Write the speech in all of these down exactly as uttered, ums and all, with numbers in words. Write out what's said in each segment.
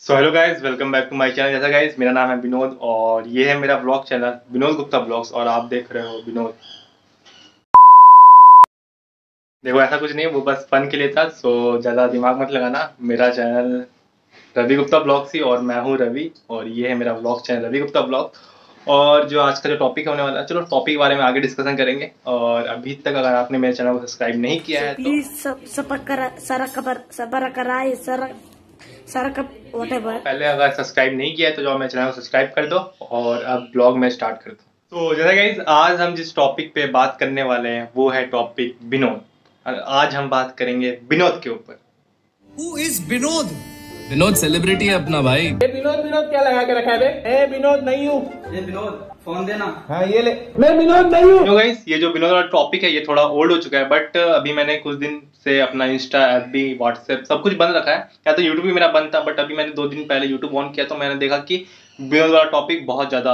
So hello guys, welcome back to my channel. जैसा guys, मेरा नाम है विनोद और ये है मेरा vlog channel Vinod Gupta vlogs और आप देख रहे हो विनोद। देखो, ऐसा कुछ नहीं, वो बस फन के लिए था, सो ज़्यादा दिमाग मत लगाना। मेरा चैनल रवि गुप्ता ब्लॉग्स ही और मैं हूँ रवि और ये है मेरा vlog channel Ravi Gupta vlog. और जो आज का जो टॉपिक होने वाला है, चलो टॉपिक के बारे में आगे डिस्कशन करेंगे। और अभी तक अगर आपने मेरे चैनल को सब्सक्राइब नहीं किया है तो प्लीज पहले अगर सब्सक्राइब नहीं किया है तो जो मेरे चैनल को सब्सक्राइब कर दो और अब ब्लॉग में स्टार्ट कर दो। तो जैसा गाइस, आज हम जिस टॉपिक पे बात करने वाले हैं वो है टॉपिक विनोद। आज हम बात करेंगे विनोद के ऊपर। Who is Vinod? Vinod celebrity है अपना भाई। ये विनोद विनोद क्या लगा के रखा है बे? ए विनोद नहीं हूँ। ये विनोद फोन देना। हाँ ये ले, मैं विनोद नहीं हूँ। तो गाइस, ये जो विनोद वाला टॉपिक है ये थोड़ा ओल्ड हो चुका है, बट अभी मैंने कुछ दिन से अपना इंस्टा, एफबी, व्हाट्सएप सब कुछ बंद रखा है। या तो यूट्यूब भी मेरा बंद था, बट अभी मैंने दो दिन पहले यूट्यूब ऑन किया तो मैंने देखा कि विनोद वाला टॉपिक बहुत ज्यादा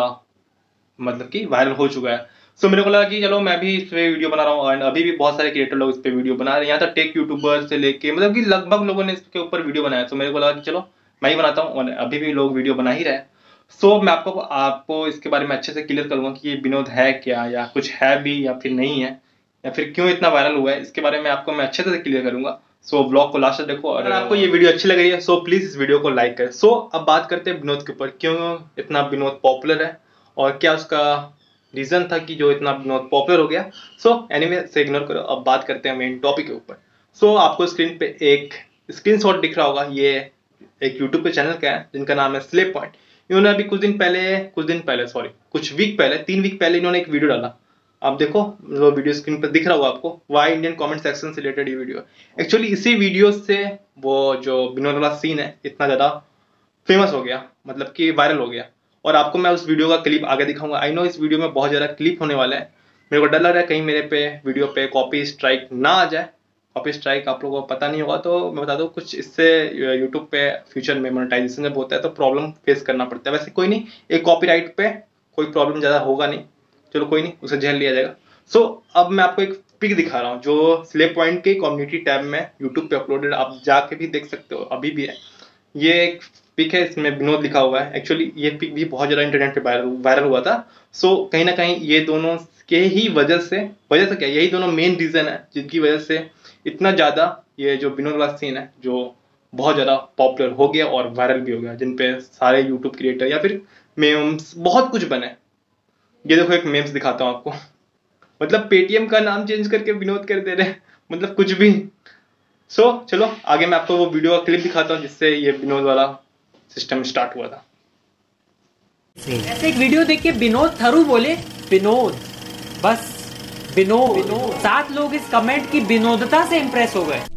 मतलब कि वायरल हो चुका है। सो so, मेरे को लगा कि चलो मैं भी इस पे वीडियो बना रहा हूँ एंड अभी भी बहुत सारे क्रिएटर लोग इस पे वीडियो बना रहे हैं। यहाँ तक टेक यूट्यूबर से लेके मतलब कि लगभग लोगों ने इसके ऊपर वीडियो बनाया। तो मेरे को लगा कि चलो मैं ही बनाता हूँ और अभी भी लोग वीडियो बना ही रहे। सो so, मैं आपको आपको इसके बारे में अच्छे से क्लियर करूंगा कि ये विनोद है क्या, या कुछ है भी या फिर नहीं है, या फिर क्यों इतना वायरल हुआ है, इसके बारे में आपको मैं अच्छे से क्लियर करूंगा। सो so, ब्लॉग को लास्ट तक देखो और अगर आपको ये वीडियो अच्छी लग रही है सो so, प्लीज इस वीडियो को लाइक करें। सो so, अब बात करते हैं विनोद के ऊपर, क्यों इतना विनोद पॉपुलर है और क्या उसका रीजन था कि जो इतना विनोद पॉपुलर हो गया। सो एनीवे से इग्नोर करो, अब बात करते हैं मेन टॉपिक के ऊपर। सो so, आपको स्क्रीन पे एक स्क्रीनशॉट दिख रहा होगा, ये एक यूट्यूब पे चैनल का है जिनका नाम है स्लेप पॉइंट। इन्होंने अभी कुछ दिन पहले कुछ दिन पहले सॉरी कुछ वीक पहले तीन वीक पहले इन्होंने एक वीडियो डाला। आप देखो, वो वीडियो स्क्रीन पर दिख रहा होगा आपको, वाई इंडियन कमेंट सेक्शन से रिलेटेड ये वीडियो। एक्चुअली इसी वीडियो से वो जो विनोद वाला सीन है इतना ज़्यादा फेमस हो गया, मतलब कि वायरल हो गया। और आपको मैं उस वीडियो का क्लिप आगे दिखाऊंगा। आई नो इस वीडियो में बहुत ज़्यादा क्लिप होने वाला है, मेरे को डर लग रहा है कहीं मेरे पे वीडियो पे कॉपी स्ट्राइक ना आ जाए। कॉपी स्ट्राइक आप लोगों को पता नहीं होगा तो मैं बता दूं, कुछ इससे यूट्यूब पे फ्यूचर में मोनेटाइजेशन जब होता है तो प्रॉब्लम फेस करना पड़ता है। वैसे कोई नहीं, एक कॉपीराइट पे कोई प्रॉब्लम ज़्यादा होगा नहीं, चलो कोई नहीं, उसे झेल लिया जाएगा। सो so, अब मैं आपको एक पिक दिखा रहा हूँ जो स्लेप पॉइंट के कम्युनिटी टैब में यूट्यूब पे अपलोडेड, आप जाके भी देख सकते हो, अभी भी है। ये एक पिक है, इसमें विनोद लिखा हुआ है। एक्चुअली ये पिक भी बहुत ज़्यादा इंटरनेट पे वायरल वायरल हुआ था। सो so, कहीं ना कहीं ये दोनों के ही वजह से वजह से क्या यही दोनों मेन रीज़न है जिनकी वजह से इतना ज़्यादा ये जो विनोद वाला सीन है जो बहुत ज़्यादा पॉपुलर हो गया और वायरल भी हो गया, जिन पे सारे यूट्यूब क्रिएटर या फिर मेम्स बहुत कुछ बने। ये देखो, एक मेम्स दिखाता हूँ आपको, मतलब पेटीएम का नाम चेंज करके विनोद कर दे रहे हैं, मतलब कुछ भी। सो so, चलो आगे मैं आपको वो वीडियो का क्लिप दिखाता हूँ जिससे ये विनोद वाला सिस्टम स्टार्ट हुआ था। ऐसे एक वीडियो देख के विनोद थरू बोले विनोद, बस विनोद विनोद। सात लोग इस कमेंट की विनोदता से इंप्रेस हो गए।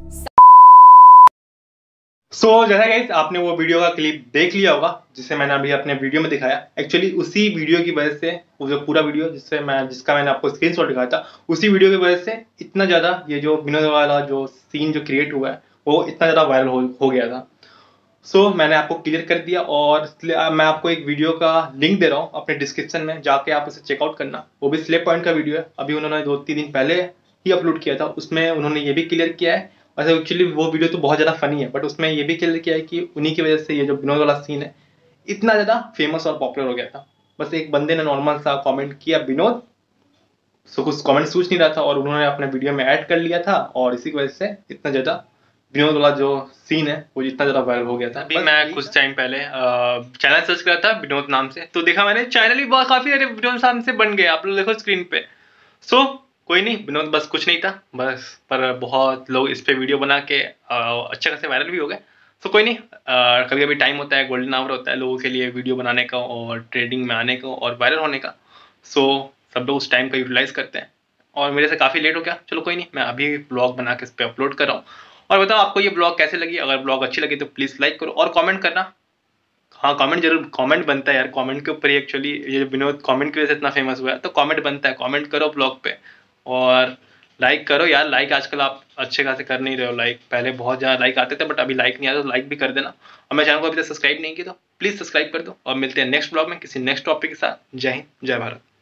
सो so, जैसा गाइस आपने वो वीडियो का क्लिप देख लिया होगा जिसे मैंने अभी अपने वीडियो में दिखाया। एक्चुअली उसी वीडियो की वजह से वो जो पूरा वीडियो जिससे मैं जिसका मैंने आपको स्क्रीनशॉट दिखाया था, उसी वीडियो की वजह से इतना ज़्यादा ये जो विनोद वाला जो सीन जो क्रिएट हुआ है वो इतना ज़्यादा वायरल हो, हो गया था। सो so, मैंने आपको क्लियर कर दिया और मैं आपको एक वीडियो का लिंक दे रहा हूँ अपने डिस्क्रिप्शन में, जाके आप उसे चेकआउट करना। वो भी स्लेप पॉइंट का वीडियो है, अभी उन्होंने दो तीन दिन पहले ही अपलोड किया था। उसमें उन्होंने ये भी क्लियर किया है, वैसे एक्चुअली वो वीडियो तो बहुत ज़्यादा फनी है, बट उसमें ये भी क्लियर किया है कि उन्हीं की वजह से ये जो विनोद वाला सीन है इतना ज़्यादा फेमस और पॉपुलर हो गया था। बस एक बंदे ने नॉर्मल सा कॉमेंट किया विनोद, सो कुछ कॉमेंट सूझ नहीं रहा था और उन्होंने अपने वीडियो में ऐड कर लिया था और इसी की वजह से इतना ज़्यादा विनोद वाला जो सीन है वो इतना ज़्यादा वायरल हो गया था। अभी मैं कुछ टाइम पहले चैनल सर्च करा था विनोद नाम से, तो देखा मैंने चैनल भी बहुत काफ़ी सारे विनोद नाम से बन गए, आप लोग देखो स्क्रीन पे। सो so, कोई नहीं, विनोद बस कुछ नहीं था बस, पर बहुत लोग इस पे वीडियो बना के अच्छे खासे वायरल भी हो गए। सो so, कोई नहीं, कभी कभी टाइम होता है, गोल्डन आवर होता है लोगों के लिए वीडियो बनाने का और ट्रेडिंग में आने का और वायरल होने का। सो so, सब लोग उस टाइम का यूटिलाइज करते हैं और मेरे से काफ़ी लेट हो गया। चलो कोई नहीं, मैं अभी ब्लॉग बना के इस पर अपलोड कर रहा हूँ। और बताओ आपको ये ब्लॉग कैसे लगी, अगर ब्लॉग अच्छी लगी तो प्लीज़ लाइक करो और कमेंट करना। हाँ कमेंट जरूर, कमेंट बनता है यार, कमेंट के ऊपर ही एक्चुअली ये विनोद कमेंट की वजह से इतना फेमस हुआ है, तो कमेंट बनता है, कमेंट करो ब्लॉग पे और लाइक करो यार। लाइक आजकल आप अच्छे खासे कर नहीं रहे हो लाइक, पहले बहुत ज़्यादा लाइक आते थे बट अभी लाइक नहीं आता, तो लाइक भी कर देना। और मेरे चैनल को अभी तक सब्सक्राइब नहीं किया तो प्लीज़ सब्सक्राइब कर दो और मिलते हैं नेक्स्ट ब्लॉग में किसी नेक्स्ट टॉपिक के साथ। जय हिंद, जय भारत।